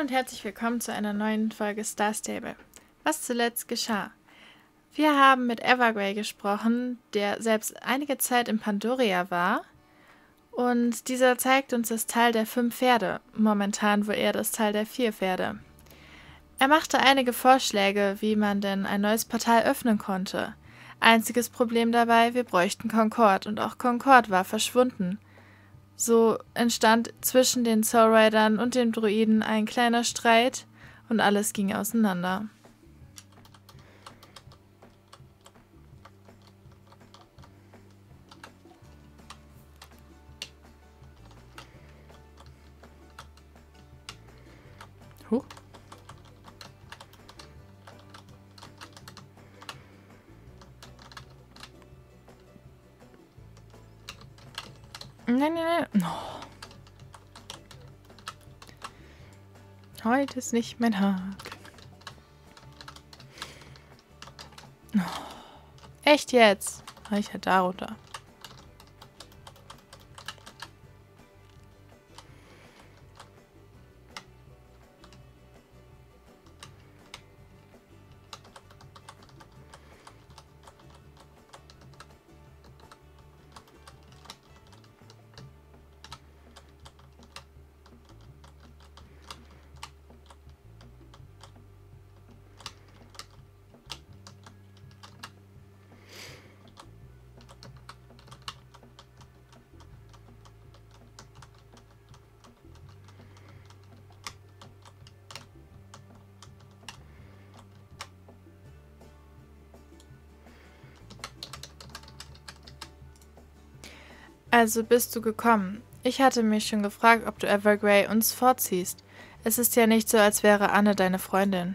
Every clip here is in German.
und herzlich willkommen zu einer neuen Folge Star Stable. Was zuletzt geschah? Wir haben mit Evergrey gesprochen, der selbst einige Zeit in Pandoria war. Und dieser zeigt uns das Tal der 5 Pferde, momentan wohl eher das Tal der 4 Pferde. Er machte einige Vorschläge, wie man denn ein neues Portal öffnen konnte. Einziges Problem dabei, wir bräuchten Concord und auch Concord war verschwunden. So entstand zwischen den Soul Riders und den Druiden ein kleiner Streit und alles ging auseinander. Huch. Nein, nein, nein. Oh. Heute ist nicht mein Tag. Oh. Echt jetzt? Ich halt darunter. Also bist du gekommen. Ich hatte mich schon gefragt, ob du Evergrey uns vorziehst. Es ist ja nicht so, als wäre Anne deine Freundin.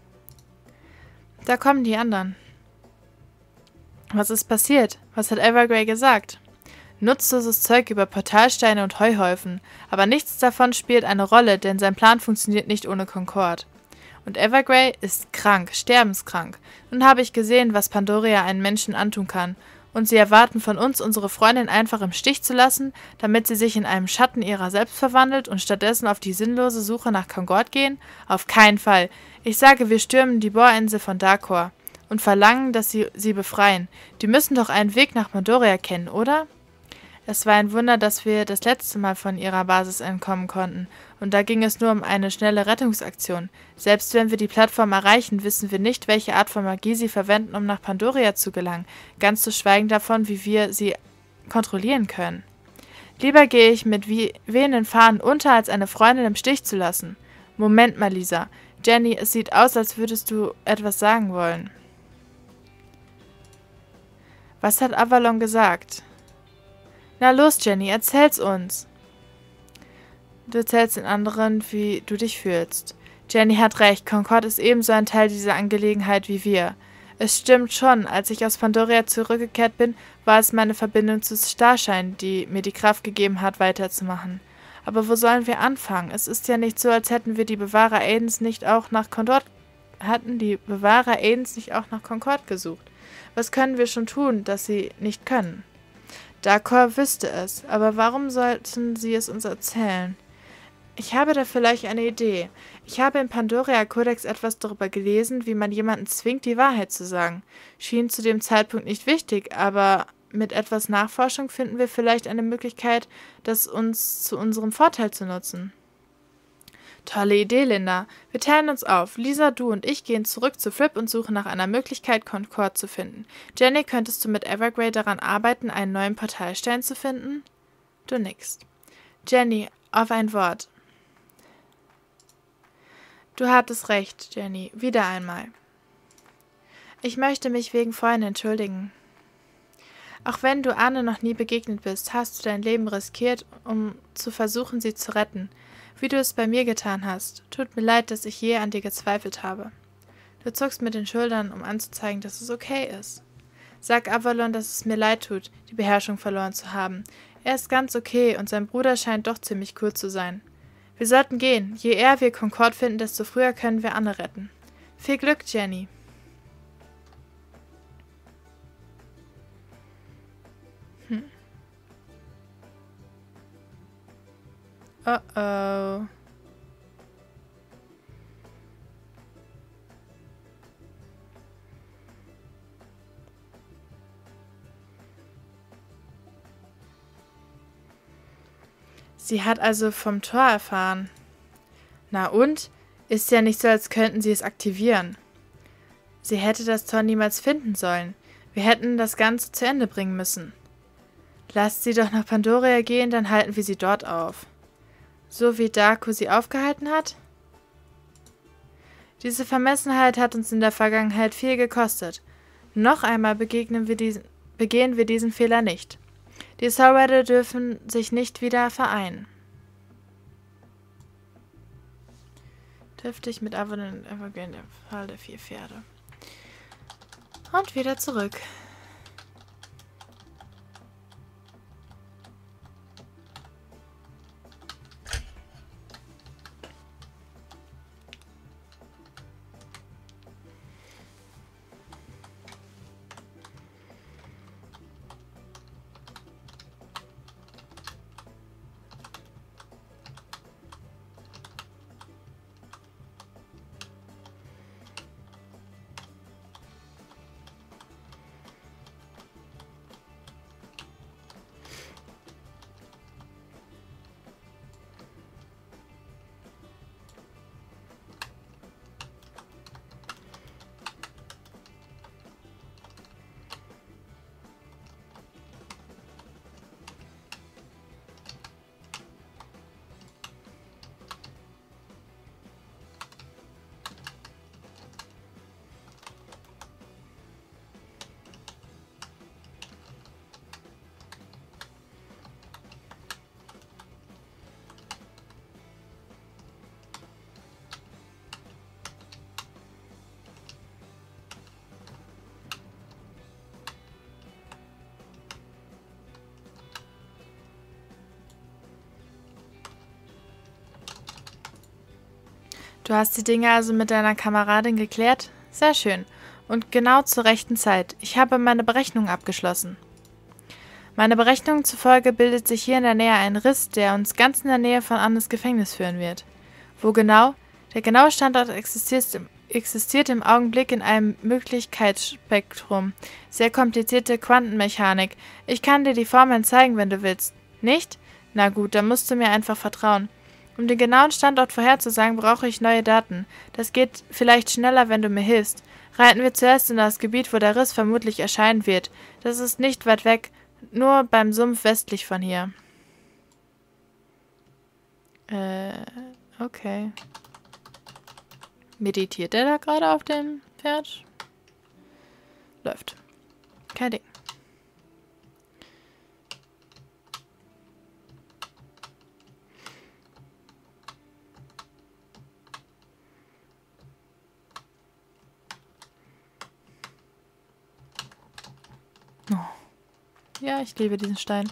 Da kommen die anderen. Was ist passiert? Was hat Evergrey gesagt? Nutzloses Zeug über Portalsteine und Heuhaufen, aber nichts davon spielt eine Rolle, denn sein Plan funktioniert nicht ohne Concord. Und Evergrey ist krank, sterbenskrank. Nun habe ich gesehen, was Pandoria einen Menschen antun kann. Und sie erwarten von uns, unsere Freundin einfach im Stich zu lassen, damit sie sich in einen Schatten ihrer selbst verwandelt und stattdessen auf die sinnlose Suche nach Concord gehen? Auf keinen Fall. Ich sage, wir stürmen die Bohrinsel von Darkor und verlangen, dass sie befreien. Die müssen doch einen Weg nach Pandoria kennen, oder? Es war ein Wunder, dass wir das letzte Mal von ihrer Basis entkommen konnten. Und da ging es nur um eine schnelle Rettungsaktion. Selbst wenn wir die Plattform erreichen, wissen wir nicht, welche Art von Magie sie verwenden, um nach Pandoria zu gelangen. Ganz zu schweigen davon, wie wir sie kontrollieren können. Lieber gehe ich mit wehenden Fahnen unter, als eine Freundin im Stich zu lassen. Moment mal, Lisa. Jenny, es sieht aus, als würdest du etwas sagen wollen. Was hat Avalon gesagt? Na los, Jenny, erzähl's uns. Du erzählst den anderen, wie du dich fühlst. Jenny hat recht, Concord ist ebenso ein Teil dieser Angelegenheit wie wir. Es stimmt schon, als ich aus Pandoria zurückgekehrt bin, war es meine Verbindung zu Starshine, die mir die Kraft gegeben hat, weiterzumachen. Aber wo sollen wir anfangen? Es ist ja nicht so, als hätten wir die Bewahrer Aidens nicht auch nach Concord gesucht. Was können wir schon tun, das sie nicht können? Darkor wüsste es, aber warum sollten sie es uns erzählen? Ich habe da vielleicht eine Idee. Ich habe im Pandoria-Kodex etwas darüber gelesen, wie man jemanden zwingt, die Wahrheit zu sagen. Schien zu dem Zeitpunkt nicht wichtig, aber mit etwas Nachforschung finden wir vielleicht eine Möglichkeit, das uns zu unserem Vorteil zu nutzen. Tolle Idee, Linda. Wir teilen uns auf. Lisa, du und ich gehen zurück zu Fripp und suchen nach einer Möglichkeit, Concord zu finden. Jenny, könntest du mit Evergrey daran arbeiten, einen neuen Portalstein zu finden? Du nickst. Jenny, auf ein Wort. Du hattest recht, Jenny. Wieder einmal. Ich möchte mich wegen vorhin entschuldigen. Auch wenn du Anne noch nie begegnet bist, hast du dein Leben riskiert, um zu versuchen, sie zu retten. Wie du es bei mir getan hast. Tut mir leid, dass ich je an dir gezweifelt habe. Du zuckst mit den Schultern, um anzuzeigen, dass es okay ist. Sag Avalon, dass es mir leid tut, die Beherrschung verloren zu haben. Er ist ganz okay und sein Bruder scheint doch ziemlich cool zu sein. Wir sollten gehen. Je eher wir Concord finden, desto früher können wir Anne retten. Viel Glück, Jenny. Oh. Sie hat also vom Tor erfahren. Na und? Ist ja nicht so, als könnten sie es aktivieren. Sie hätte das Tor niemals finden sollen. Wir hätten das Ganze zu Ende bringen müssen. Lasst sie doch nach Pandoria gehen, dann halten wir sie dort auf. So wie Darko sie aufgehalten hat? Diese Vermessenheit hat uns in der Vergangenheit viel gekostet. Noch einmal begehen wir diesen Fehler nicht. Die Soul Rider dürfen sich nicht wieder vereinen. Dürftig mit Avalon und Evergreen, der Fall der 4 Pferde. Und wieder zurück. Du hast die Dinge also mit deiner Kameradin geklärt? Sehr schön. Und genau zur rechten Zeit. Ich habe meine Berechnungen abgeschlossen. Meine Berechnungen zufolge bildet sich hier in der Nähe ein Riss, der uns ganz in der Nähe von Annes Gefängnis führen wird. Wo genau? Der genaue Standort existiert im Augenblick in einem Möglichkeitsspektrum. Sehr komplizierte Quantenmechanik. Ich kann dir die Formeln zeigen, wenn du willst. Nicht? Na gut, dann musst du mir einfach vertrauen. Um den genauen Standort vorherzusagen, brauche ich neue Daten. Das geht vielleicht schneller, wenn du mir hilfst. Reiten wir zuerst in das Gebiet, wo der Riss vermutlich erscheinen wird. Das ist nicht weit weg, nur beim Sumpf westlich von hier. Okay. Meditiert er da gerade auf dem Pferd? Läuft. Kein Ding. Oh. Ja, ich liebe diesen Stein.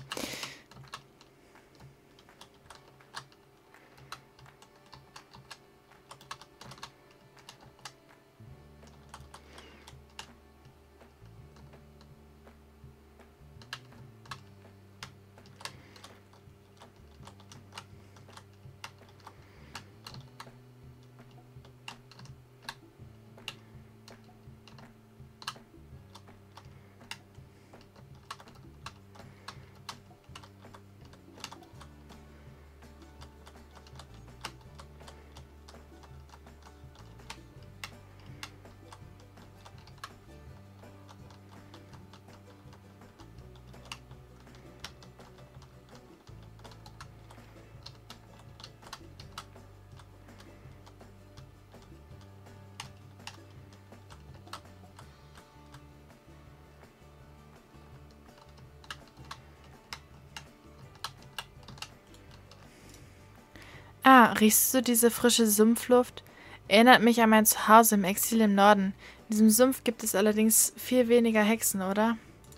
Ah, riechst du diese frische Sumpfluft? Erinnert mich an mein Zuhause im Exil im Norden. In diesem Sumpf gibt es allerdings viel weniger Hexen, oder?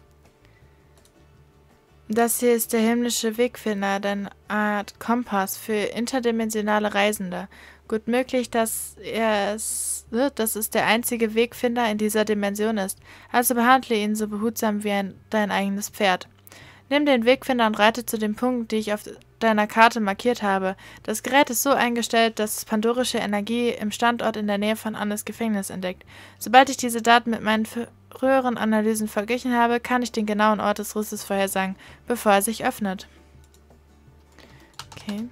Das hier ist der himmlische Wegfinder, eine Art Kompass für interdimensionale Reisende. Gut möglich, dass es der einzige Wegfinder in dieser Dimension ist. Also behandle ihn so behutsam wie dein eigenes Pferd. Nimm den Wegfinder und reite zu dem Punkt, den ich auf deiner Karte markiert habe. Das Gerät ist so eingestellt, dass es pandorische Energie im Standort in der Nähe von Annes Gefängnis entdeckt. Sobald ich diese Daten mit meinen früheren Analysen verglichen habe, kann ich den genauen Ort des Risses vorhersagen, bevor er sich öffnet. Okay.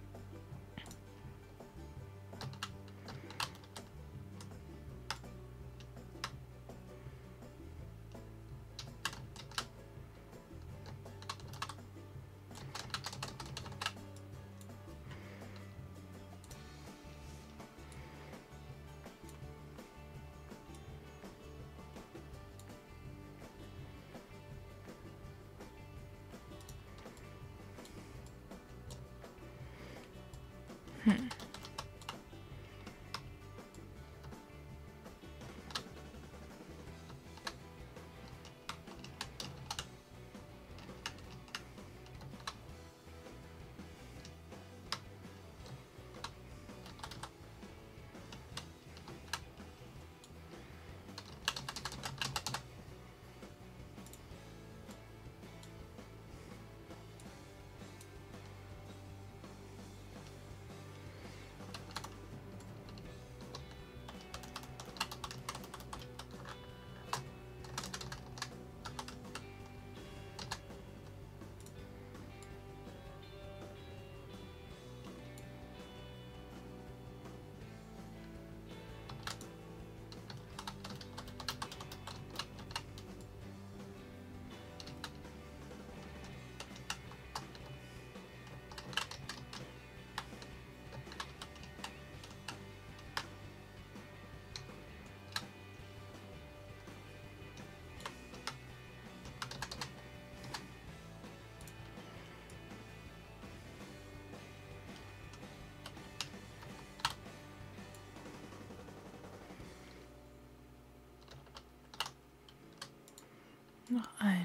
Noch ein.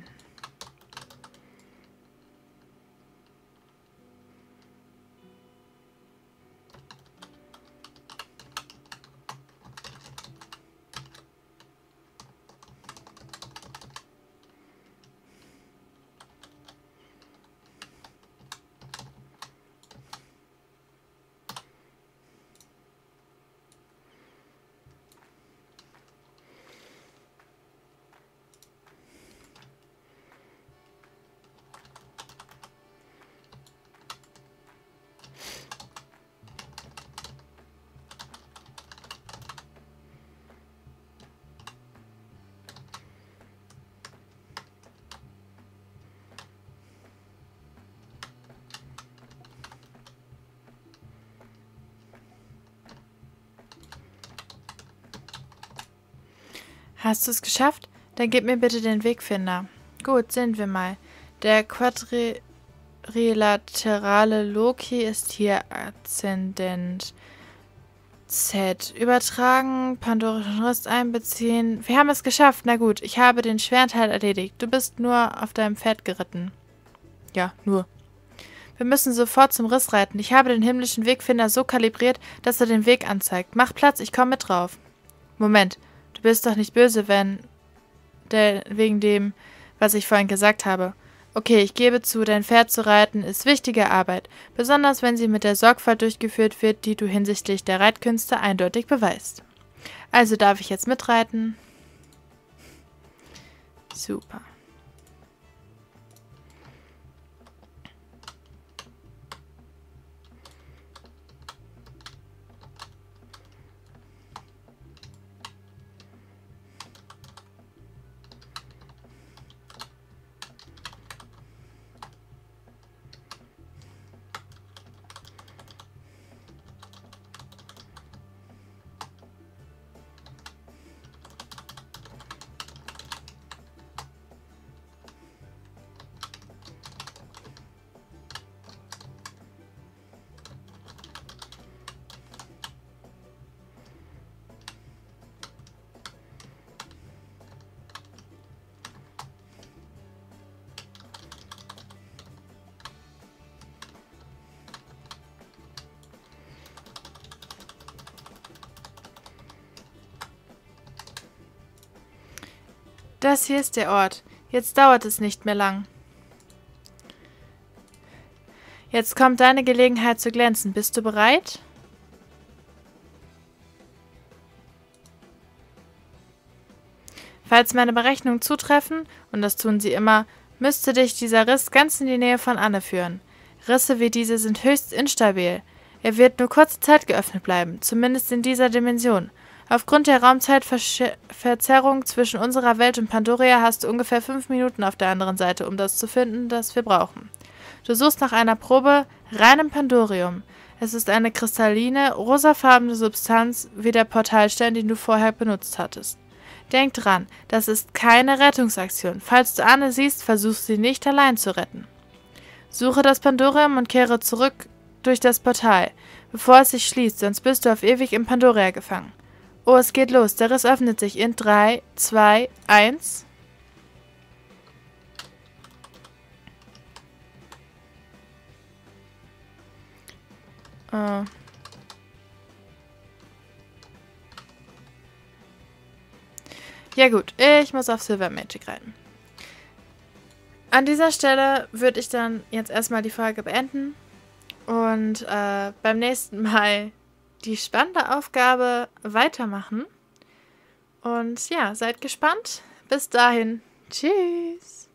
Hast du es geschafft? Dann gib mir bitte den Wegfinder. Gut, sehen wir mal. Der quadrilaterale Loki ist hier Aszendent Z. Übertragen, pandorischen Rest einbeziehen. Wir haben es geschafft. Na gut, ich habe den schweren Teil erledigt. Du bist nur auf deinem Pferd geritten. Ja, nur. Wir müssen sofort zum Riss reiten. Ich habe den himmlischen Wegfinder so kalibriert, dass er den Weg anzeigt. Mach Platz, ich komme mit drauf. Moment. Du bist doch nicht böse, wegen dem, was ich vorhin gesagt habe. Okay, ich gebe zu, dein Pferd zu reiten ist wichtige Arbeit, besonders wenn sie mit der Sorgfalt durchgeführt wird, die du hinsichtlich der Reitkünste eindeutig beweist. Also darf ich jetzt mitreiten? Super. Das hier ist der Ort. Jetzt dauert es nicht mehr lang. Jetzt kommt deine Gelegenheit zu glänzen. Bist du bereit? Falls meine Berechnungen zutreffen, und das tun sie immer, müsste dich dieser Riss ganz in die Nähe von Anne führen. Risse wie diese sind höchst instabil. Er wird nur kurze Zeit geöffnet bleiben, zumindest in dieser Dimension. Aufgrund der Raumzeitverzerrung zwischen unserer Welt und Pandoria hast du ungefähr 5 Minuten auf der anderen Seite, um das zu finden, das wir brauchen. Du suchst nach einer Probe reinem Pandorium. Es ist eine kristalline, rosafarbene Substanz wie der Portalstein, den du vorher benutzt hattest. Denk dran, das ist keine Rettungsaktion. Falls du Anne siehst, versuch sie nicht allein zu retten. Suche das Pandorium und kehre zurück durch das Portal, bevor es sich schließt, sonst bist du auf ewig in Pandoria gefangen. Oh, es geht los. Der Riss öffnet sich in 3, 2, 1. Ja gut, ich muss auf Silver Magic reiten. An dieser Stelle würde ich dann jetzt erstmal die Folge beenden und beim nächsten Mal die spannende Aufgabe weitermachen. Und ja, seid gespannt. Bis dahin. Tschüss.